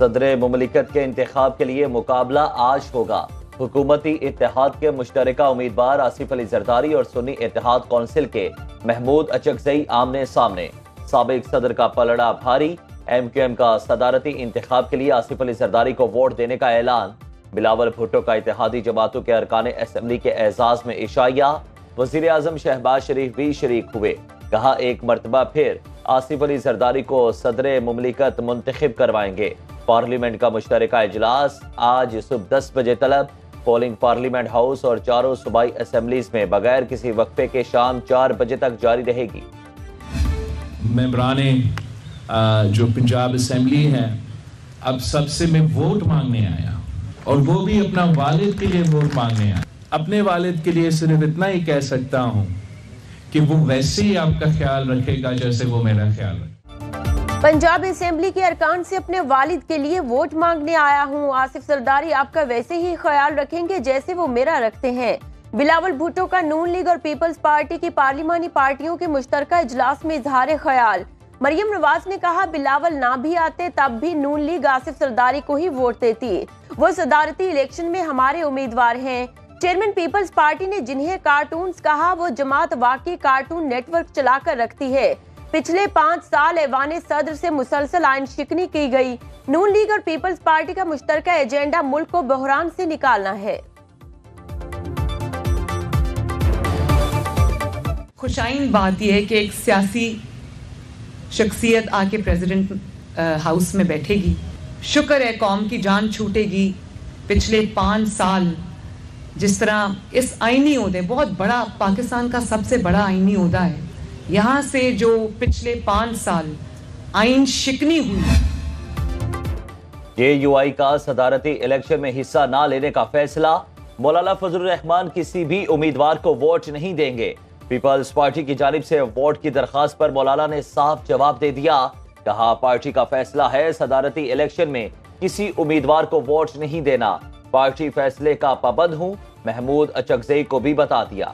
सदर मुमलिकत के इंतखाब के लिए मुकाबला आज होगा। हुकूमती इत्तेहाद के मुश्तरका उम्मीदवार आसिफ अली जरदारी और सुन्नी इत्तेहाद कौंसिल के महमूद अचकजई आमने सामने। साबिक सदर का पलड़ा भारी। MQM का सदारती इंतखाब के लिए आसिफ अली जरदारी को वोट देने का ऐलान। बिलावल भुट्टो का इत्तेहादी जमातों के अरकान असम्बली के एजाज में इशाया। वजीर आजम शहबाज शरीफ भी शरीक हुए। कहा, एक मरतबा फिर आसिफ अली जरदारी को सदर मुमलिकत मुंतखब करवाएंगे। पार्लियामेंट का मुश्तरका इजलास आज सुबह 10 बजे तलब। पोलिंग पार्लियामेंट हाउस और चारों सूबाई असम्बलीज में बगैर किसी वक्फे के शाम 4 बजे तक जारी रहेगी। मेंबराने जो पंजाब असम्बली है, अब सबसे मैं वोट मांगने आया और वो भी अपना वालिद के लिए वोट मांगने आया। अपने वालिद के लिए सिर्फ इतना ही कह सकता हूँ कि वो वैसे ही आपका ख्याल रखेगा जैसे वो मेरा ख्याल रखेगा। पंजाब असेंबली के अरकान से अपने वालिद के लिए वोट मांगने आया हूँ। आसिफ जरदारी आपका वैसे ही ख्याल रखेंगे जैसे वो मेरा रखते हैं। बिलावल भुट्टो का नून लीग और पीपल्स पार्टी की पार्लिमानी पार्टियों के मुश्तरका इजलास में इजहार ख्याल। मरियम नवाज ने कहा, बिलावल ना भी आते तब भी नून लीग आसिफ जरदारी को ही वोट देती। वो सदारती इलेक्शन में हमारे उम्मीदवार हैं। चेयरमैन पीपल्स पार्टी ने जिन्हें कार्टून्स कहा, वो जमात वाकई कार्टून नेटवर्क चलाकर रखती है। पिछले 5 साल ऐवान सदर से मुसलसल आइन शिकनी की गई। नून लीग और पीपल्स पार्टी का मुश्तरका एजेंडा मुल्क को बहरान से निकालना है। खुशाइन बात यह है कि एक सियासी शख्सियत आके प्रेसिडेंट हाउस में बैठेगी। शुक्र है कौम की जान छूटेगी। पिछले 5 साल जिस तरह इस आईनी ओहदे, बहुत बड़ा, पाकिस्तान का सबसे बड़ा आईनी ओहदा है, यहाँ से जो पिछले 5 साल आइन शिकनी हुई। KUI का सदारती इलेक्शन में हिस्सा ना लेने का फैसला। मौलाना फजलुर रहमान किसी भी उम्मीदवार को वोट नहीं देंगे। पीपल्स पार्टी की जानिब से वोट की दरखास्त पर मौलाना ने साफ जवाब दे दिया। कहा, पार्टी का फैसला है सदारती इलेक्शन में किसी उम्मीदवार को वोट नहीं देना। पार्टी फैसले का पाबंद हूं। महमूद अचकजई को भी बता दिया।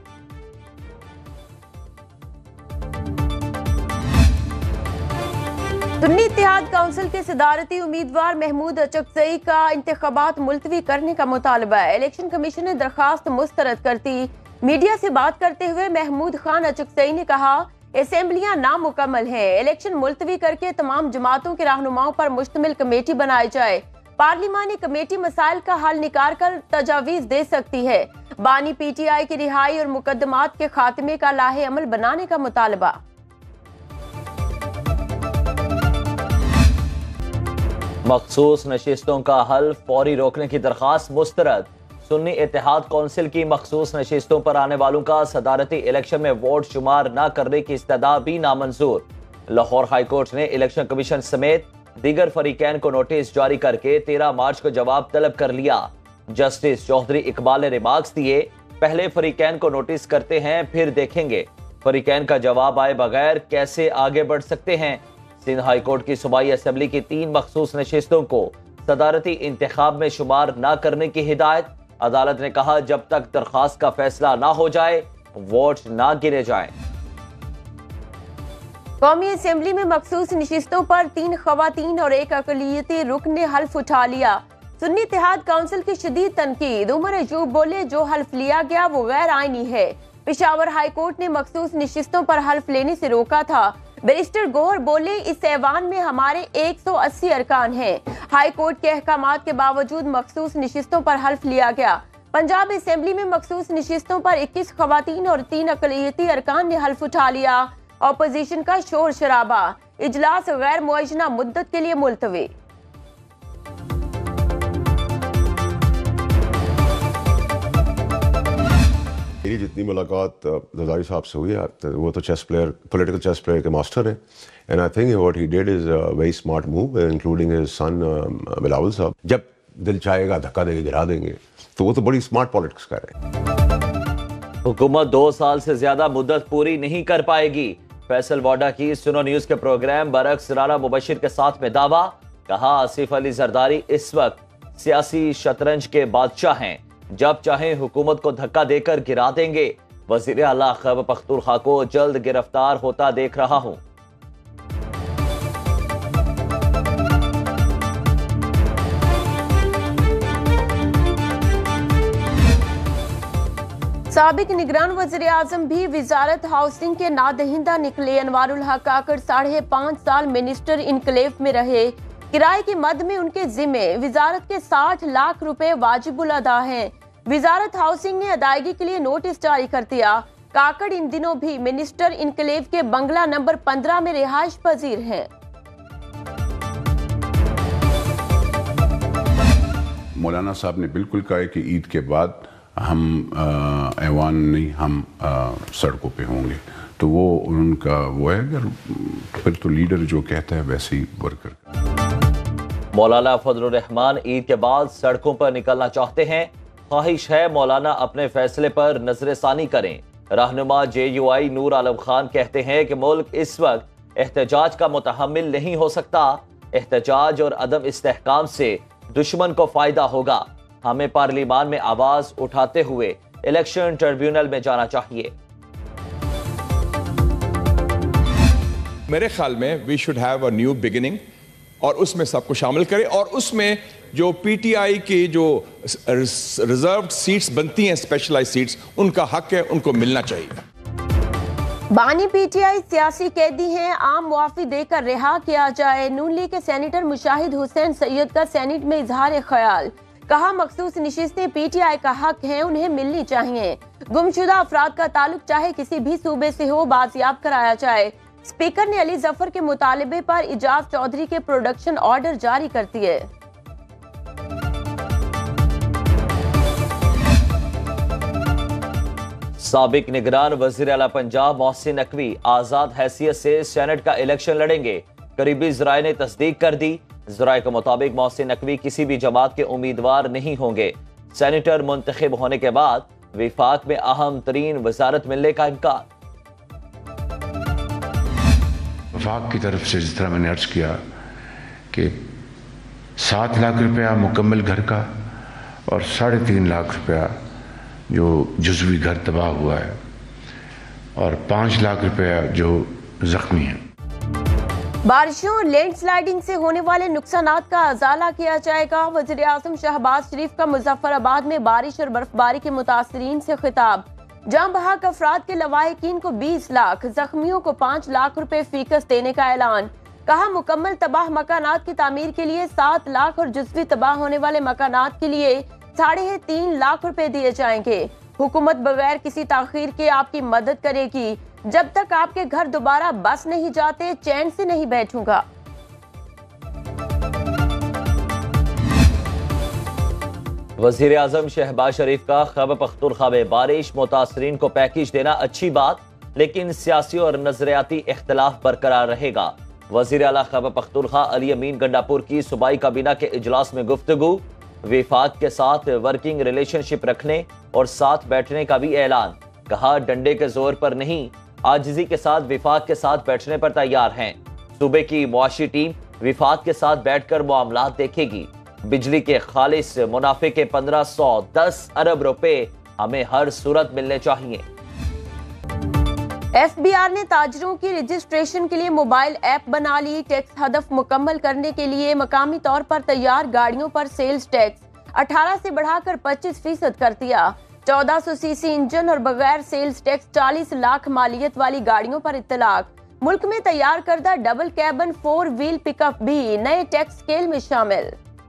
सुन्नी इत्तेहाद काउंसिल के सदारती उम्मीदवार महमूद अचकजई का इंतखाबात मुलतवी करने का मुतालबा है। इलेक्शन कमीशन ने दरखास्त मुस्तरद कर दी। मीडिया से बात करते हुए महमूद खान अचकजई ने कहा, असेंबलियां नामुकम्मल हैं। इलेक्शन मुलतवी करके तमाम जमातों के रहनुमाओं पर मुश्तमिल कमेटी बनाई जाए। पार्लिमानी कमेटी मसाइल का हल निकाल कर तजावीज दे सकती है। बानी PTI की रिहाई और मुकदमात के खात्मे का लाहे अमल बनाने का मुतालबा। मखसूस नशिस्तों का हल फौरी रोकने की दरखास्त मुस्तरद। सुन्नी इत्तेहाद कौंसिल की मखसूस नशिस्तों पर आने वालों का सदारती इलेक्शन में वोट शुमार न करने की इस्तदा भी नामंजूर। लाहौर हाई कोर्ट ने इलेक्शन कमीशन समेत दीगर फरीकैन को नोटिस जारी करके 13 मार्च को जवाब तलब कर लिया। जस्टिस चौधरी इकबाल ने रिमार्क्स दिए, पहले फरीकैन को नोटिस करते हैं फिर देखेंगे फरीकैन का जवाब आए बगैर कैसे आगे बढ़ सकते हैं। सिंध हाई कोर्ट की सूबाई असेंबली की 3 मखसूस नशिस्तों को सदारती इंतखाब में शुमार न करने की हिदायत। अदालत ने कहा, जब तक दरखास्त का फैसला ना हो जाए वोट ना गिने जाएं। कौमी असेंबली में मखसूस नशिस्तों पर 3 खवातीन और 1 अकलियती रुकन ने हल्फ उठा लिया। सुन्नी इत्तेहाद काउंसिल की शदीद तनकीद। उमर अयूब बोले, जो हल्फ लिया गया वो गैर आईनी है। पेशावर हाई कोर्ट ने मखसूस नशिस्तों पर हल्फ लेने से रोका था। बैरिस्टर गोहर बोले, इस ऐवान में हमारे 180 अरकान हैं। हाई कोर्ट के अहकामात के बावजूद मखसूस नशिस्तों पर हल्फ लिया गया। पंजाब असेंबली में मखसूस नशिस्तों पर 21 खवातीन और 3 अकलियती अरकान ने हल्फ उठा लिया। ऑपोजिशन का शोर शराबा। इजलास गैर मुअज्जना मुद्दत के लिए मुलतवी। मेरी जितनी मुलाकात जरदारी साहब से हुई है, वो तो chess player, political chess player के मास्टर हैं। And I think what he did is a very smart move, including his son Bilawal साहब। जब दिल चाहेगा धक्का देके गिरा देंगे, तो वो तो बड़ी स्मार्ट पॉलिटिक्स कर रहे हैं। हुकूमत 2 साल से ज्यादा मुद्दत पूरी नहीं कर पाएगी। फैसल वाडा की सुनो न्यूज के प्रोग्राम बरक्स राना मुबशिर के साथ में दावा। कहा, आसिफ अली जरदारी इस वक्त सियासी शतरंज के बादशाह हैं। जब चाहे हुकूमत को धक्का देकर गिरा देंगे। वजीर आला खैबर पख्तूनख्वा को जल्द गिरफ्तार होता देख रहा हूं। साबिक निगरान वज़ीर आज़म भी वजारत हाउसिंग के नादहिंदा निकले। अनवारुल हक काकड़ 5.5 साल मिनिस्टर इनक्लेव में रहे। किराए की मद में उनके जिम्मे वजारत के 60 लाख रुपए वाजिबुल अदा हैं। वजारत हाउसिंग ने अदायगी के लिए नोटिस जारी कर दिया। काकड़ इन दिनों भी मिनिस्टर इनक्लेव के बंगला नंबर 15 में रिहाइश पजीर हैं। मौलाना साहब ने बिल्कुल कहा है कि ईद के बाद हम ऐवान नहीं, हम सड़कों पे होंगे। तो वो उनका वो है, अगर फिर तो लीडर जो कहता है वैसे ही वर्कर। मौलाना फजलुर रहमान ईद के बाद सड़कों पर निकलना चाहते हैं। ख्वाहिश है मौलाना अपने फैसले पर नजरसानी करें। रहनुमा JUI नूर आलम खान कहते हैं कि मुल्क इस वक्त एहतजाज का मुतहम्मिल नहीं हो सकता। एहतजाज और अदम इस्तेहकाम से दुश्मन को फायदा होगा। हमें पार्लियामान में आवाज उठाते हुए इलेक्शन ट्रिब्यूनल में जाना चाहिए। मेरे ख्याल में we should have a new beginning और उसमें सबको शामिल करें और उसमें जो PTI की जो रिजर्व्ड सीट्स बनती हैं, स्पेशलाइज्ड सीट्स, उनका हक है, उनको मिलना चाहिए। बानी PTI सियासी कैदी हैं, आम मुआफी देकर रिहा किया जाए। नून लीग के सेनेटर मुशाहिद हुसैन सैयद का सेनेट में इजहार ख्याल। कहा मखसूस नशिस्तें PTI का हक हैं, उन्हें मिलनी चाहिए। गुमशुदा अफराद का ताल्लुक चाहे किसी भी सूबे से हो, बाजियाब कराया जाए। स्पीकर ने अली जफर के मुतालिबे पर इजाज चौधरी के प्रोडक्शन ऑर्डर जारी कर दिए। साबिक निगरान वजीर आला पंजाब मोहसिन नकवी आजाद हैसियत से सेनेट का इलेक्शन लड़ेंगे। करीबी जराए ने तस्दीक कर दी। जराए के मुताबिक मोहसिन नकवी किसी भी जमात के उम्मीदवार नहीं होंगे। सेनेटर मुंतखब होने के बाद विफाक में अहम तरीन वजारत मिलने का इम्कान। वफाक की तरफ से जिस तरह मैंने अर्ज किया कि 7 लाख रुपया मुकम्मल घर का और 3.5 लाख रुपया जो जुज़वी घर तबाह हुआ है और 5 लाख रुपया जो जख्मी है। बारिशों और लैंडस्लाइडिंग से होने वाले नुकसानात का अजाला किया जाएगा। वज़ीर आज़म शहबाज शरीफ का मुजफ्फराबाद में बारिश और बर्फबारी के मुतासरीन से खिताब। जाम बहक अफराद के लवाहिकीन को 20 लाख, जख्मियों को 5 लाख रुपए फीकस देने का ऐलान। कहा मुकम्मल तबाह मकानात की तामीर के लिए 7 लाख और जुज़वी तबाह होने वाले मकानात के लिए 3.5 लाख रुपए दिए जाएंगे। हुकूमत बगैर किसी ताखीर के आपकी मदद करेगी। जब तक आपके घर दोबारा बस नहीं जाते, चैन से नहीं बैठूंगा। वजीर आजम शहबाज शरीफ का खैबर पख्तूनख्वा में बारिश मुतासरीन को पैकेज देना अच्छी बात, लेकिन सियासी और नजरियाती इख्तलाफ बरकरार रहेगा। वजीर आला खैबर पख्तूनख्वा अली अमीन गंडापुर की सूबाई काबीना के इजलास में गुफ्तगू। विफाक के साथ वर्किंग रिलेशनशिप रखने और साथ बैठने का भी ऐलान। कहा डंडे के जोर पर नहीं, आजिजी के साथ विफाक के साथ बैठने पर तैयार हैं। सूबे की मुआशी टीम विफाक के साथ बैठकर मामलात देखेगी। बिजली के खालिस मुनाफे के 1510 अरब रुपए हमें हर सूरत मिलने चाहिए। FBR ने ताजरों की रजिस्ट्रेशन के लिए मोबाइल ऐप बना ली। टैक्स हदफ मुकम्मल करने के लिए मकामी तौर पर तैयार गाड़ियों पर सेल्स टैक्स 18 से बढ़ाकर 25% कर दिया। 1400 सीसी इंजन और बगैर सेल्स टैक्स 40 लाख मालियत वाली गाड़ियों पर इत्तलाक। मुल्क में तैयार करदा डबल कैबन 4 व्हील पिकअप भी नए टैक्स स्केल में शामिल।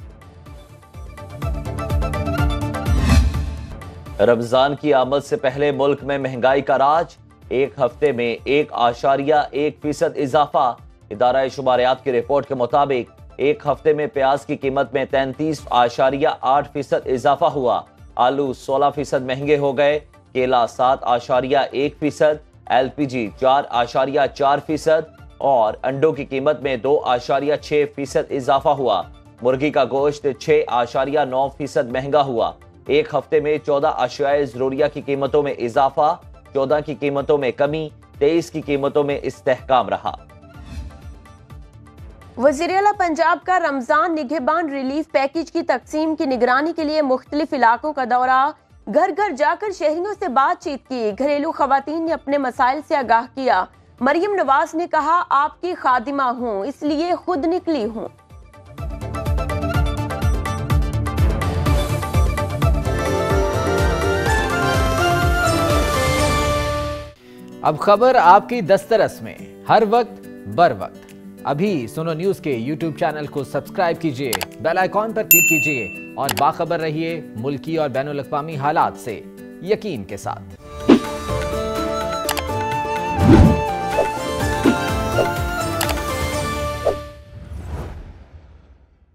रमजान की आमद से पहले मुल्क में महंगाई का राज। एक हफ्ते में 1.1% इजाफा। इदारा शुमारियात की रिपोर्ट के मुताबिक एक हफ्ते में प्याज की कीमत में 33.8% इजाफा हुआ। आलू 16% महंगे हो गए। केला 7.1%, LPG 4.4% और अंडों की कीमत में 2.6% इजाफा हुआ। मुर्गी का गोश्त 6.9% महंगा हुआ। एक हफ्ते में 14 अशियाए ज़रूरिया की कीमतों में इजाफा, 14 की कीमतों में कमी, 23 की कीमतों में इस्तेहकाम रहा। वज़ीर आला पंजाब का रमजान निगहबान रिलीफ पैकेज की तकसीम की निगरानी के लिए मुख्तलिफ इलाकों का दौरा। घर घर जाकर शहरियों से बातचीत की। घरेलू खवातीन ने अपने मसाइल से आगाह किया। मरियम नवाज ने कहा आपकी खादिमा हूँ, इसलिए खुद निकली हूँ। अब खबर आपकी दस्तरस में, हर वक्त बर वक्त। अभी सुनो न्यूज के YouTube चैनल को सब्सक्राइब कीजिए, बेल आइकॉन पर क्लिक कीजिए और बाखबर रहिए मुल्की और बैनुल अक़वामी हालात से यकीन के साथ।